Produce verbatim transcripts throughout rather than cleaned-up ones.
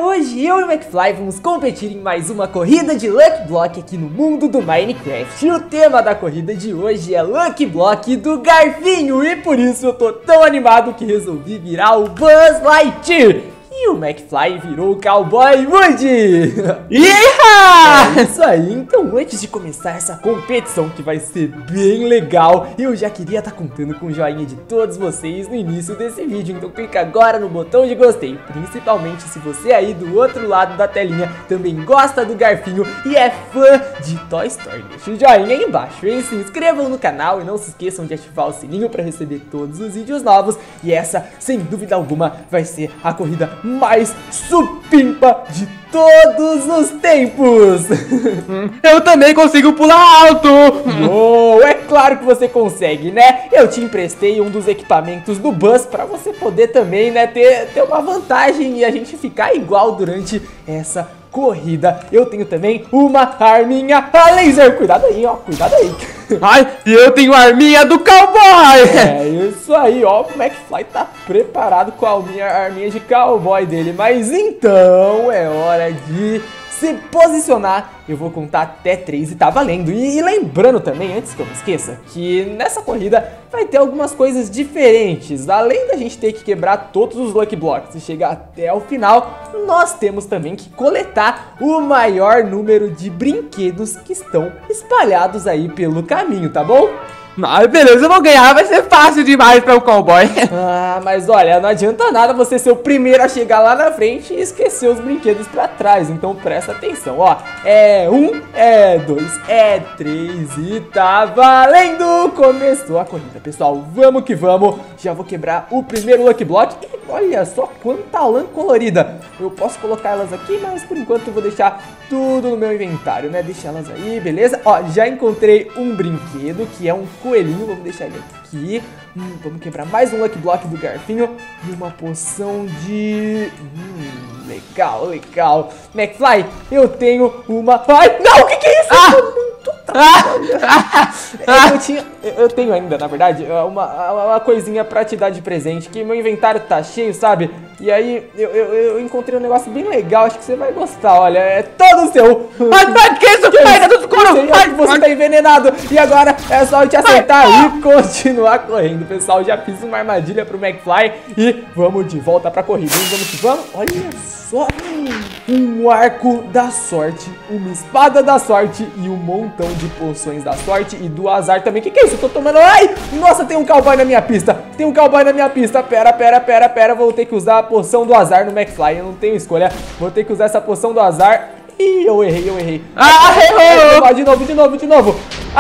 hoje eu e o McFly vamos competir em mais uma corrida de Lucky Block aqui no mundo do Minecraft. E o tema da corrida de hoje é Lucky Block do Garfinho, e por isso eu tô tão animado que resolvi virar o Buzz Lightyear. E o McFly virou o Cowboy Woody. Iha! É isso aí, então antes de começar essa competição que vai ser bem legal, eu já queria estar contando com o joinha de todos vocês no início desse vídeo. Então clica agora no botão de gostei, principalmente se você aí do outro lado da telinha também gosta do Garfinho e é fã de Toy Story. Deixa o joinha aí embaixo, hein? Se inscrevam no canal e não se esqueçam de ativar o sininho para receber todos os vídeos novos. E essa, sem dúvida alguma, vai ser a corrida mais supimpa de todos os tempos. Eu também consigo pular alto. Oh, é claro que você consegue, né? Eu te emprestei um dos equipamentos do Buzz para você poder também, né, ter, ter uma vantagem e a gente ficar igual durante essa corrida. Eu tenho também uma arminha a laser. Cuidado aí, ó, cuidado aí. Ai, e eu tenho a arminha do cowboy. É isso aí, ó, o McFly tá preparado com a arminha, a arminha de cowboy dele. Mas então é hora de se posicionar. Eu vou contar até três e tá valendo. E, e lembrando também, antes que eu me esqueça, que nessa corrida vai ter algumas coisas diferentes. Além da gente ter que quebrar todos os Lucky Blocks e chegar até o final, nós temos também que coletar o maior número de brinquedos que estão espalhados aí pelo caminho, tá bom? Ah, beleza, eu vou ganhar, vai ser fácil demais para o cowboy. Ah, mas olha, não adianta nada você ser o primeiro a chegar lá na frente e esquecer os brinquedos pra trás. Então presta atenção, ó. É um, é dois, é três e tá valendo! Começou a corrida, pessoal. Vamos que vamos. Já vou quebrar o primeiro Lucky Block. E olha só quanta lã colorida. Eu posso colocar elas aqui, mas por enquanto eu vou deixar tudo no meu inventário, né? Deixa elas aí, beleza? Ó, já encontrei um brinquedo que é um coelhinho, vamos deixar ele aqui. Hum, vamos quebrar mais um Lucky Block do Garfinho e uma poção de... Hum, legal, legal. McFly, eu tenho uma... Ai, não, o que que é isso? Ah! Eu tô muito eu, tinha, eu tenho ainda, na verdade, uma, uma coisinha pra te dar de presente, que meu inventário tá cheio, sabe? E aí, eu, eu, eu encontrei um negócio bem legal, acho que você vai gostar, olha, é todo seu. Ai, ai, que isso? Pega do escuro! Ai, você tá envenenado, e agora é só eu te acertar e continuar correndo, pessoal. Já fiz uma armadilha pro McFly e vamos de volta pra corrida, hein? Vamos que vamos, olha só, um arco da sorte, uma espada da sorte e um montão de poções da sorte e do azar também. Que que é isso? Eu tô tomando... Ai! Nossa, tem um cowboy na minha pista. Tem um cowboy na minha pista. Pera, pera, pera, pera. Vou ter que usar a poção do azar no McFly. Eu não tenho escolha. Vou ter que usar essa poção do azar. Ih, eu errei, eu errei. Ah, errou! De novo, de novo, de novo.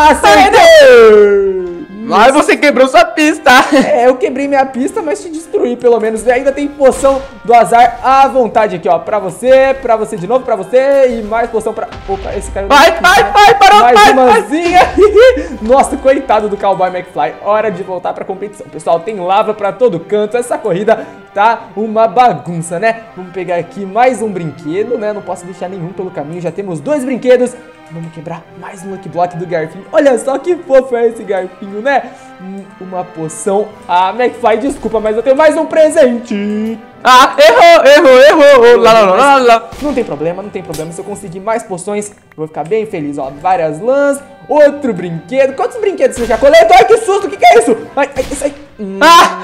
Acertei! Ai, você quebrou sua pista. É, eu quebrei minha pista, mas te destruí pelo menos. E ainda tem poção do azar à vontade aqui, ó. Pra você, pra você de novo, pra você. E mais poção pra... Opa, esse caiu. Vai, vai, vai, parou, mais vai, umazinha. Nossa, coitado do Cowboy McFly. Hora de voltar pra competição. Pessoal, tem lava pra todo canto. Essa corrida tá uma bagunça, né? Vamos pegar aqui mais um brinquedo, né? Não posso deixar nenhum pelo caminho. Já temos dois brinquedos. Vamos quebrar mais um Lucky Block do Garfinho. Olha só que fofo é esse Garfinho, né? Hum, uma poção. Ah, McFly, desculpa, mas eu tenho mais um presente. Ah, errou, errou, errou. Lá, lá, lá, lá. Não tem problema, não tem problema. Se eu conseguir mais poções, eu vou ficar bem feliz. Ó, várias lãs, outro brinquedo. Quantos brinquedos você já coletou? Ai, que susto, o que que é isso? Ai, ai, isso aí. Hum.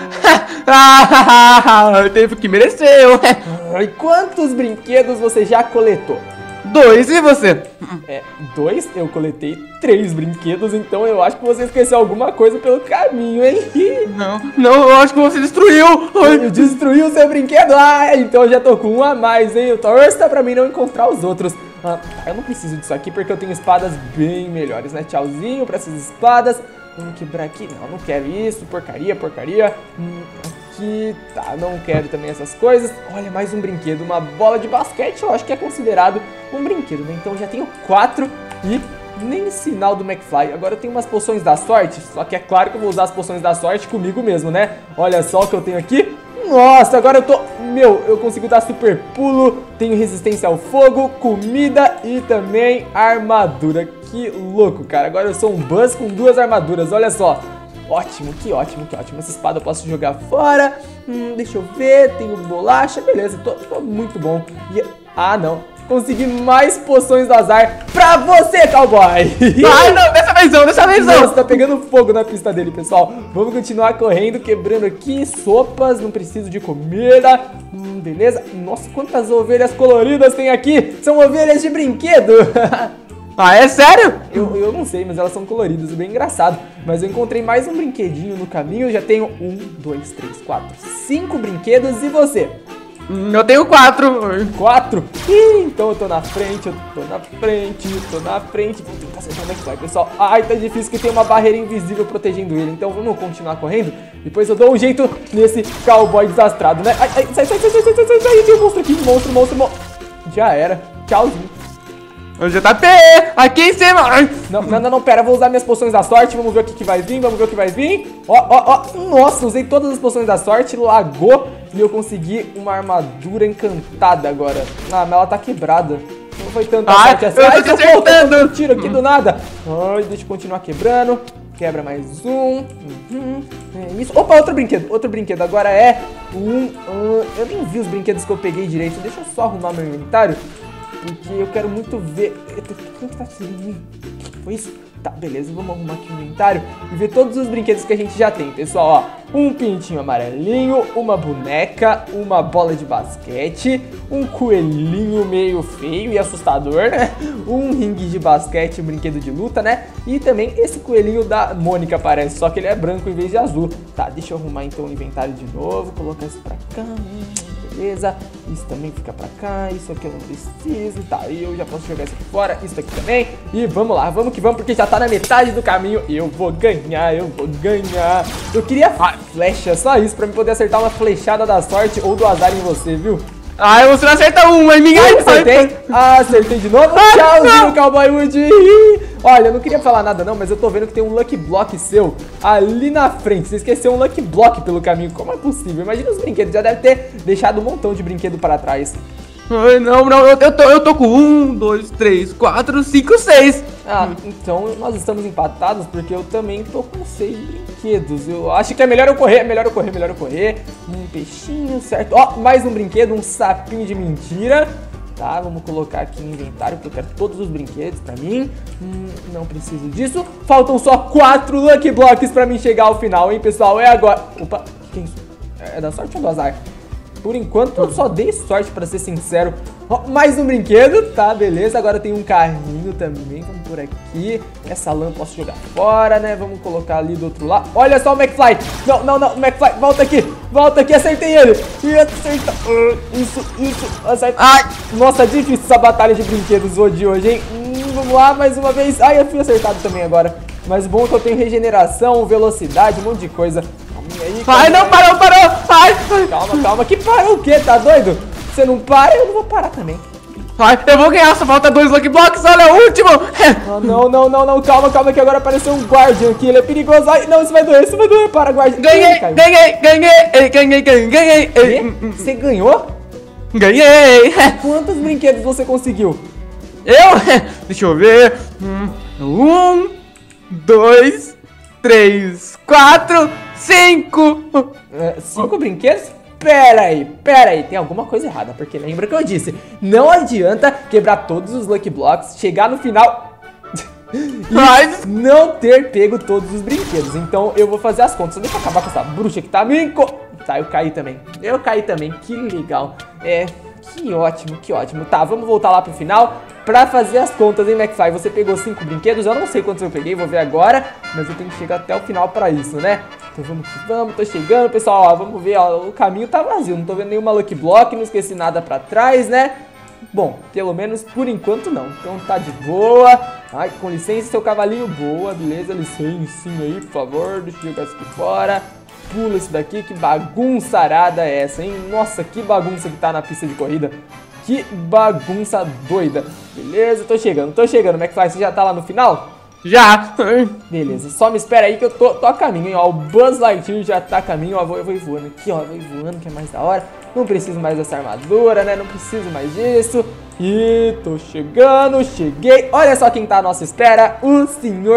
Ah, eu teve que mereceu. Ai, quantos brinquedos você já coletou? Dois, e você? É, dois? Eu coletei três brinquedos, então eu acho que você esqueceu alguma coisa pelo caminho, hein? Não, não, eu acho que você destruiu. Eu destruí o seu brinquedo? Ah, então eu já tô com um a mais, hein? Torça pra mim não encontrar os outros. Ah, eu não preciso disso aqui porque eu tenho espadas bem melhores, né? Tchauzinho pra essas espadas. Vamos quebrar aqui. Não, não quero isso. Porcaria, porcaria. Hum, aqui, tá, não quero também essas coisas. Olha, mais um brinquedo, uma bola de basquete. Eu acho que é considerado um brinquedo, né? Então já tenho quatro e nem sinal do McFly. Agora eu tenho umas poções da sorte. Só que é claro que eu vou usar as poções da sorte comigo mesmo, né? Olha só o que eu tenho aqui. Nossa, agora eu tô... Meu, eu consigo dar super pulo, tenho resistência ao fogo, comida e também armadura. Que louco, cara. Agora eu sou um Buzz com duas armaduras, olha só. Ótimo, que ótimo, que ótimo. Essa espada eu posso jogar fora. Hum, deixa eu ver, tenho bolacha, beleza, tô, tô muito bom. E, ah, não. Consegui mais poções do azar pra você, cowboy! Ai, não, dessa vez não, dessa vez não! Nossa, tá pegando fogo na pista dele, pessoal. Vamos continuar correndo, quebrando aqui. Sopas, não preciso de comida. Hum, beleza. Nossa, quantas ovelhas coloridas tem aqui! São ovelhas de brinquedo! Ah, é sério? Eu, eu não sei, mas elas são coloridas, é bem engraçado. Mas eu encontrei mais um brinquedinho no caminho. Eu já tenho um, dois, três, quatro, cinco brinquedos. E você? Eu tenho quatro. Quatro? Ih, então eu tô na frente, eu tô na frente, eu tô na frente. Vou tentar acertar o McFly, pessoal. Ai, tá difícil que tem uma barreira invisível protegendo ele. Então vamos continuar correndo. Depois eu dou um jeito nesse cowboy desastrado, né? Ai, ai, sai, sai, sai, sai, sai, sai, sai, sai. Tem um monstro aqui, monstro, monstro, monstro. Já era. Tchauzinho. O J P, aqui em cima. Não, não, não, não, pera, vou usar minhas poções da sorte. Vamos ver o que, que vai vir, vamos ver o que vai vir. Ó, ó, ó, nossa, usei todas as poções da sorte, lagou e eu consegui uma armadura encantada agora. Ah, mas ela tá quebrada. Não foi tanta Ai, sorte assim. eu Ai, tô eu acertando. tô um tiro aqui do nada. Ai, deixa eu continuar quebrando. Quebra mais um. Uhum, é isso. Opa, outro brinquedo, outro brinquedo. Agora é um... Uh, eu nem vi os brinquedos que eu peguei direito. Deixa eu só arrumar meu inventário. Porque eu quero muito ver... Quem que tá seguindo? Foi isso? Tá, beleza, vamos arrumar aqui o inventário e ver todos os brinquedos que a gente já tem, pessoal, ó. Um pintinho amarelinho, uma boneca, uma bola de basquete, um coelhinho meio feio e assustador, né? Um ringue de basquete, um brinquedo de luta, né? E também esse coelhinho da Mônica parece, só que ele é branco em vez de azul. Tá, deixa eu arrumar então o inventário de novo, colocar isso pra cá, beleza. Isso também fica pra cá, isso aqui eu não preciso, tá, eu já posso jogar isso aqui fora, isso aqui também. E vamos lá, vamos que vamos, porque já tá na metade do caminho. Eu vou ganhar, eu vou ganhar. Eu queria flecha, só isso, pra me poder acertar uma flechada da sorte ou do azar em você, viu? Ai, você não acerta uma, ninguém acertei. Ah, acertei de novo. Ai, tchauzinho, Cowboy Wood. Olha, eu não queria falar nada não, mas eu tô vendo que tem um Lucky Block seu ali na frente. Você esqueceu um Lucky Block pelo caminho. Como é possível? Imagina os brinquedos. Já deve ter deixado um montão de brinquedo para trás. Ai, não, não, eu, eu, tô, eu tô com um, dois, três, quatro, cinco, seis. Ah, então nós estamos empatados porque eu também tô com seis brinquedos. Eu acho que é melhor eu correr, é melhor eu correr, melhor eu correr. Um peixinho, certo? Ó, mais um brinquedo, um sapinho de mentira. Tá, vamos colocar aqui no inventário porque eu quero todos os brinquedos pra mim. Hum, não preciso disso. Faltam só quatro Lucky Blocks pra mim chegar ao final, hein, pessoal? É agora. Opa, o que é isso? É da sorte ou do azar? Por enquanto eu só dei sorte, pra ser sincero. Ó, mais um brinquedo, tá, beleza. Agora tem um carrinho também, vamos por aqui. Essa lã eu posso jogar fora, né? Vamos colocar ali do outro lado. Olha só o McFly. Não, não, não, McFly, volta aqui. Volta aqui, acertei ele. E acerta. Uh, isso, isso, acerta. Ai, nossa, difícil essa batalha de brinquedos de hoje, hein? Hum, vamos lá, mais uma vez. Ai, eu fui acertado também agora. Mas o bom é que eu tenho regeneração, velocidade, um monte de coisa. Aí, ai, não, parou, parou! Ai, calma, calma, que parou o quê? Tá doido? Você não para, eu não vou parar também. Ai, eu vou ganhar, só falta dois Lucky Blocks, olha, o último! Ah, não, não, não, não, calma, calma, que agora apareceu um Guardian aqui, ele é perigoso. Ai, não, isso vai doer, isso vai doer, para, Guardian. Ganhei, ganhei, ganhei, ganhei, ganhei, ganhei. Você ganhou? Ganhei! Quantos brinquedos você conseguiu? Eu? Deixa eu ver. Um, dois, três, quatro, cinco. É, cinco brinquedos? Pera aí, pera aí, tem alguma coisa errada, porque lembra que eu disse, não adianta quebrar todos os Lucky Blocks, chegar no final e não ter pego todos os brinquedos. Então eu vou fazer as contas, deixa eu acabar com essa bruxa que tá me enco... Tá, eu caí também, eu caí também, que legal, é... Que ótimo, que ótimo. Tá, vamos voltar lá pro final pra fazer as contas, hein, McFly? Você pegou cinco brinquedos, eu não sei quantos eu peguei, vou ver agora, mas eu tenho que chegar até o final pra isso, né? Então vamos que vamos, tô chegando, pessoal, ó, vamos ver, ó, o caminho tá vazio, não tô vendo nenhuma Lucky Block, não esqueci nada pra trás, né? Bom, pelo menos por enquanto não, então tá de boa. Ai, com licença, seu cavalinho, boa, beleza, licencinha aí, por favor, deixa eu jogar isso aqui fora. Pula isso daqui, que bagunça arada é essa, hein? Nossa, que bagunça que tá na pista de corrida. Que bagunça doida. Beleza, tô chegando, tô chegando. McFly, você já tá lá no final? Já. Beleza, só me espera aí que eu tô, tô a caminho, hein? Ó, o Buzz Lightyear já tá a caminho, ó, eu vou, eu vou voando aqui, ó, vou voando, que é mais da hora. Não preciso mais dessa armadura, né? Não preciso mais disso. E tô chegando, cheguei. Olha só quem tá à nossa espera, o senhor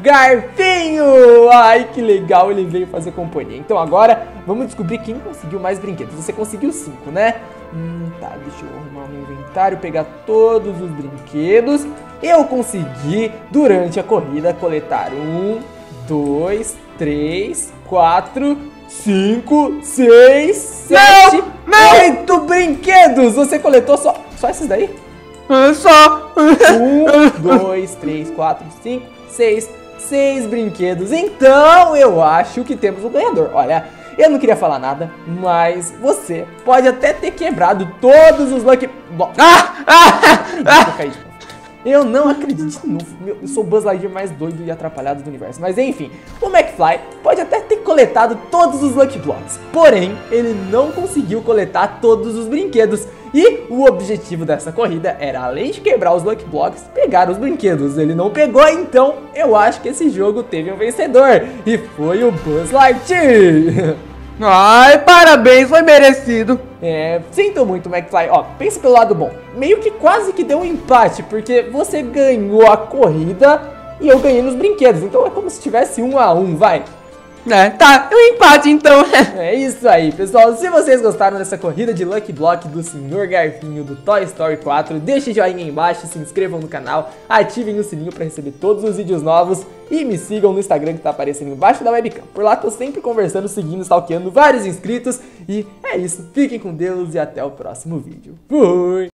Garfinho! Ai, que legal, ele veio fazer companhia. Então agora, vamos descobrir quem conseguiu mais brinquedos. Você conseguiu cinco, né? Hum, tá, deixa eu arrumar o meu inventário, pegar todos os brinquedos. Eu consegui, durante a corrida, coletar um, dois, três, quatro, cinco, seis, sete, oito brinquedos! Você coletou só, só esses daí? Só! Um, dois, três, quatro, cinco, seis, seis brinquedos. Então eu acho que temos um ganhador. Olha, eu não queria falar nada, mas você pode até ter quebrado todos os Lucky Blocks. Ah! Ah! Ah! Eu não acredito de novo. Meu, eu sou o Buzz Lightyear mais doido e atrapalhado do universo. Mas enfim, o McFly pode até ter coletado todos os Lucky Blocks, porém, ele não conseguiu coletar todos os brinquedos. E o objetivo dessa corrida era, além de quebrar os Lucky Blocks, pegar os brinquedos. Ele não pegou, então eu acho que esse jogo teve um vencedor. E foi o Buzz Lightyear. Ai, parabéns, foi merecido. É, sinto muito, McFly. Ó, pensa pelo lado bom. Meio que quase que deu um empate, porque você ganhou a corrida e eu ganhei nos brinquedos. Então é como se tivesse um a um, vai. É, tá, um empate então. É isso aí, pessoal. Se vocês gostaram dessa corrida de Lucky Block do senhor Garfinho do Toy Story quatro, deixem joinha aí embaixo, se inscrevam no canal, ativem o sininho para receber todos os vídeos novos e me sigam no Instagram que tá aparecendo embaixo da webcam. Por lá tô sempre conversando, seguindo, stalkeando vários inscritos. E é isso, fiquem com Deus e até o próximo vídeo. Fui!